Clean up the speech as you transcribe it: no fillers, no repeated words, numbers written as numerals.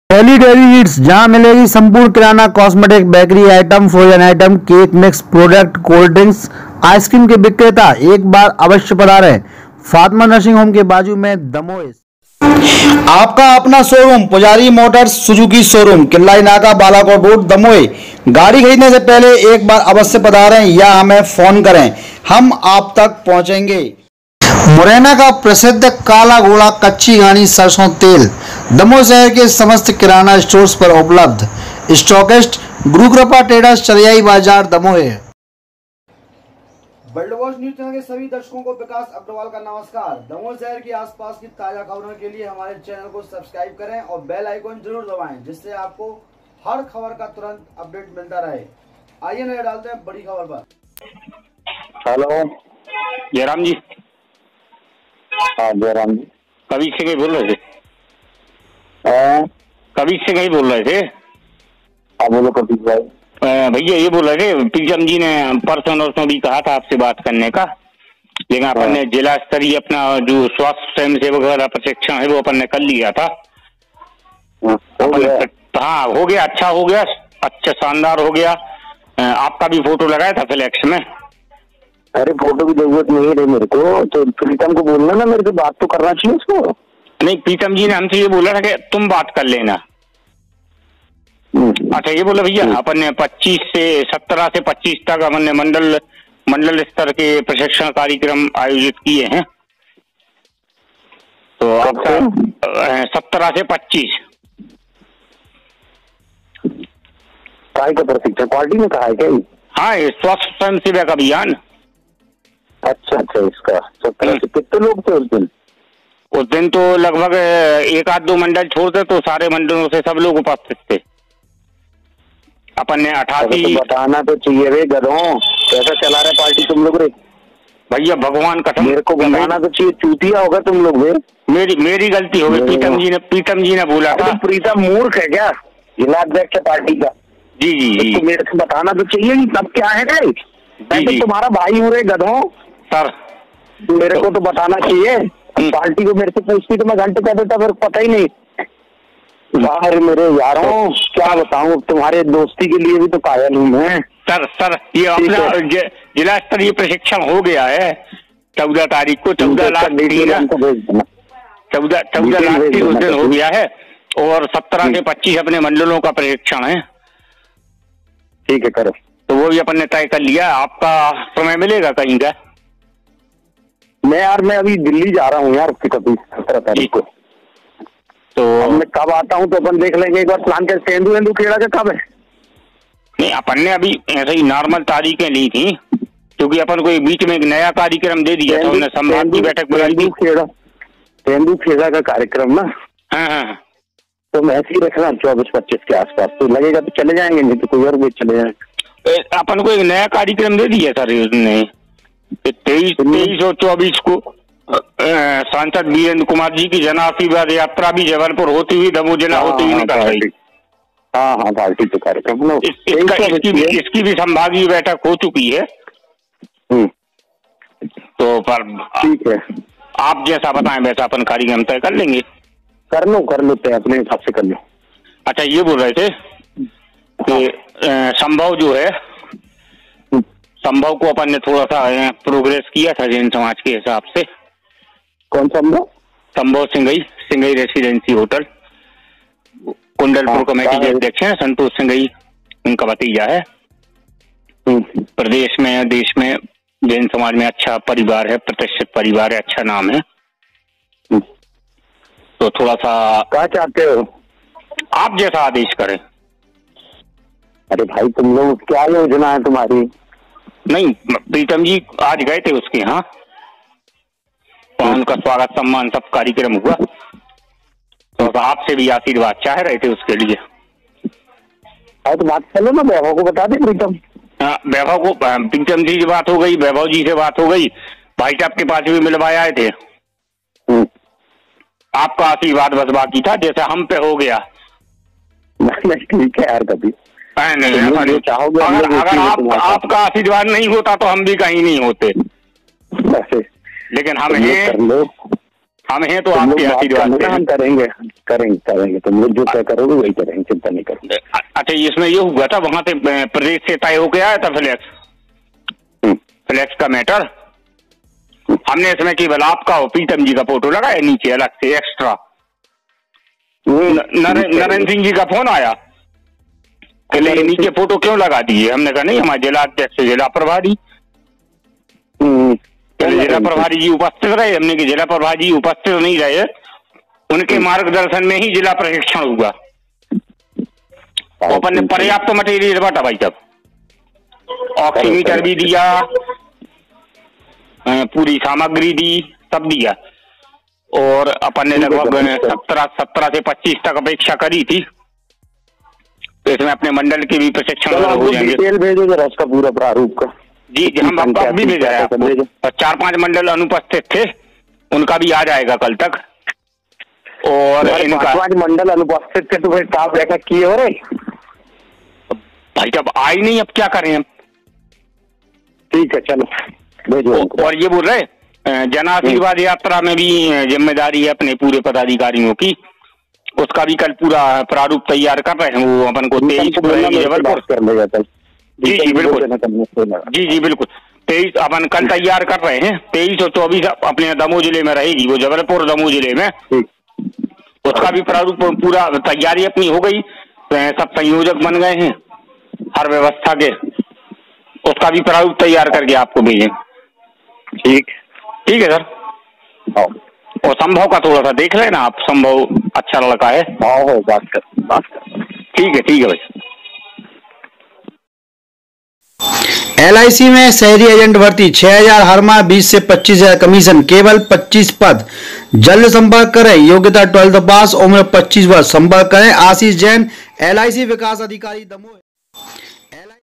Daily daily needs जहां मिलेगी संपूर्ण किराना, cosmetic, bakery item, frozen item, cake mix product, cold drinks, ice cream के विक्रेता एक बार अवश्य पधारें। फातिमा नर्सिंग होम के बाजू में दमोह। आपका अपना शोरूम पुजारी मोटर्स सुजुकी शोरूम, किल्लाई नाका, बालाकोट रोड, दमोह। गाड़ी खरीदने से पहले एक बार अवश्य पधारें या हमें फोन करें, हम आप तक पहुंचेंगे। मुरैना का प्रसिद्ध काला घोड़ा कच्ची घानी सरसों तेल दमोह शहर के समस्त किराना स्टोर्स पर उपलब्ध। स्टॉकिस्ट गुरु कृपा ट्रेडर्स, चरियाई बाजार, Damoh. World watch news channel के सभी दर्शकों को विकास अग्रवाल का नमस्कार। दमोह शहर के आसपास की ताजा खबरों के लिए हमारे चैनल को सब्सक्राइब करें और बेल आइकन जरूर दबाएं, जिससे आपको हर खबर का तुरंत अपडेट मिलता रहे। आइए नजर डालते हैं बड़ी खबर पर। हेलो जयराम जी। हाँ जयराम जी। कभी से कहीं बोल रहे थे? कभी से कहीं बोल रहे थे? हाँ बोलो कबीर भाई। भैया ये बोल रहे थे, पीएम जी ने परसों भी कहा था आपसे बात करने का, लेकिन अपन ने जिला स्तरीय अपना जो स्वास्थ्य स्वयं सेवक वाला प्रशिक्षण है वो अपन ने कर लिया था। हाँ हो गया, अच्छा हो गया, अच्छा शानदार हो गया। आपका भी फोटो लगाया था फ्लैक्स में। अरे फोटो की जरूरत नहीं है मेरे को, तो प्रीतम को बोलना ना, मेरे को बात तो करना चाहिए उसको। नहीं, प्रीतम जी ने हमसे ये बोला था कि तुम बात कर लेना। अच्छा ये बोला भैया, अपन ने 17 से 25 तक अपन ने मंडल स्तर के प्रशिक्षण कार्यक्रम आयोजित किए हैं। तो आपका 17 से 25 काय का प्रशिक्षण पार्टी में कहा है क्या? हाँ, ये स्वास्थ्य स्वयं सेवक अभियान। अच्छा, इसका 17 से कितने लोग थे उस दिन? उस दिन तो लगभग एक आध दो मंडल छोड़ते तो सारे मंडलों से सब लोग उपस्थित थे। अपन ने 88 तो बताना तो चाहिए रे गधों, कैसा चला रहे पार्टी तुम लोग रे? भैया भगवान कसम मेरे को बताना तो चाहिए, चूतिया होगा तुम लोग रे। मेरी गलती हो गई। प्रीतम जी ने बोला था। प्रीतम मूर्ख है क्या जिला अध्यक्ष पार्टी का? जी जी जी। तो मेरे को बताना तो चाहिए कि तब क्या है रे? मैं तो तुम्हारा भाई हूँ रे गधों सर, मेरे को तो बताना चाहिए। पार्टी को मेरे से पूछती तो मैं घंटे कह देता, फिर पता ही नहीं। बाहर मेरे यारों क्या बताऊं, तुम्हारे दोस्ती के लिए भी तो कायल हूँ मैं। सर ये अपना जिला स्तरीय प्रशिक्षण हो गया है 14 तारीख को। 14 लाख की उस दिन हो गया है और 17 से 25 अपने मंडलों का प्रशिक्षण है। ठीक है करो। तो वो भी अपन ने तय कर लिया। आपका समय मिलेगा कहीं का? मैं अभी दिल्ली जा रहा हूँ यार, कभी 17 तारीख को। तो मैं कब आता हूँ तो अपन देख लेंगे एक बार प्लान कर। तेंदू खेड़ा का कब है? नहीं, अपन ने अभी ऐसे ही नॉर्मल तारीखें ली थी, क्योंकि अपन को बीच में एक नया कार्यक्रम दे दिया था। उन्होंने संभाग की बैठक बुलाई थी। तेंदू खेड़ा का कार्यक्रम ना? हाँ। तो मैं ऐसे ही रखना 24-25 के आसपास, तो लगेगा तो चले जाएंगे, नहीं तो कोई और भी चले जाएंगे। अपन को एक नया कार्यक्रम दे दिया सर उसने 23 और 24 को। सांसद वीरेंद्र कुमार जी की जन आशीर्वाद यात्रा भी जबलपुर होती हुई दमोह जिला होती हुई निकल रही। हाँ पार्टी के कार्यक्रम इसकी भी संभागीय बैठक हो चुकी है। तो पर ठीक है, आप जैसा बताएं वैसा अपन कार्यक्रम तय कर लेंगे। कर लो तय अपने हिसाब से कर लो। अच्छा ये बोल रहे थे कि संभव जो है, संभव को अपन ने थोड़ा सा प्रोग्रेस किया था जैन समाज के हिसाब से। कौन संभव Singai residency hotel, Kundalpur committee के अध्यक्ष हैं संतोष सिंगई, उनका भतीजा है। प्रदेश में देश में जैन समाज में अच्छा परिवार है, प्रतिष्ठित परिवार है, अच्छा नाम है। तो थोड़ा सा क्या चाहते हो? आप जैसा आदेश करें। अरे भाई तुम लोग क्या योजना है तुम्हारी? नहीं, प्रीतम जी आज गए थे उसके यहाँ, उनका स्वागत सम्मान सब कार्यक्रम हुआ, तो आपसे भी आशीर्वाद चाह रहे थे उसके लिए। तो बात कर लो ना, वैभव को बता दे प्रीतम। हाँ, वैभव को, प्रीतम जी से बात हो गई, वैभव जी से बात हो गई, भाई साहब के पास भी मिलवाए आए थे। आपका आशीर्वाद बस बाकी था, जैसे हम पे हो गया। नहीं ठीक है यार, कभी नहीं चाहोगे। अगर आपका आशीर्वाद नहीं होता तो हम भी कहीं नहीं होते। लेकिन हम हम हैं तो आपके आशीर्वाद से हम करेंगे करेंगे करेंगे, तुम लोग जो क्या करोगे वही करेंगे, चिंता नहीं करोगे। अच्छा, इसमें ये हुआ था वहां से प्रदेश से तय होके आया था फ्लैक्स का मैटर। हमने इसमें केवल आपका और प्रीतम जी का फोटो लगाया नीचे अलग से एक्स्ट्रा। नरेंद्र सिंह जी का फोन आया कि नीचे फोटो क्यों लगा दिए। हमने कहा नहीं, हमारे जिला अध्यक्ष जिला प्रभारी जिला प्रभारी जी उपस्थित रहे। हमने कि जिला प्रभारी जी उपस्थित नहीं रहे, उनके मार्गदर्शन में ही जिला प्रशिक्षण हुआ। अपन ने पर्याप्त मटेरियल बांटा भाई साहब, ऑक्सीमीटर भी दिया, पूरी सामग्री दी, सब दिया। और अपन ने लगभग 17 से 25 तक अपेक्षा करी थी। तो इसमें अपने मंडल के भी प्रशिक्षण हो जाएंगे। डिटेल भेजो जरा उसका पूरा प्रारूप का। जी हम अब भी भेजा है आपको। 4-5 मंडल अनुपस्थित थे, उनका भी आ जाएगा कल तक। और इनका 5 मंडल अनुपस्थित थे तो फिर स्टाफ बैठक किए हो रहे भाई साहब आई नहीं, अब क्या करें हम। ठीक है चलो भेजो। और ये बोल रहे जन आशीर्वाद यात्रा में भी जिम्मेदारी है अपने पूरे पदाधिकारियों की, उसका भी कल पूरा प्रारूप तैयार कर रहे हैं। वो अपन को 23 जबलपुर कर लेगा कल। जी बिल्कुल, जी बिल्कुल 23 अपन कल तैयार कर रहे हैं। 23 और 24 अपने दमोह जिले में रहेगी, वो जबलपुर दमोह जिले में। उसका भी प्रारूप पूरा तैयारी अपनी हो गई, सब संयोजक बन गए हैं हर व्यवस्था के। उसका भी प्रारूप तैयार करके आपको भेजें। ठीक है सर। और संभव का थोड़ा सा देख लेना आप, संभव अच्छा लड़का है। बात कर। ठीक है भाई। LIC में शहरी एजेंट भर्ती 6000 हर माह, 20 से 25,000 कमीशन, केवल 25 पद। जल्द संपर्क करें। योग्यता 12th पास, उम्र 25 वर्ष। संपर्क करें आशीष जैन, LIC विकास अधिकारी दमोह।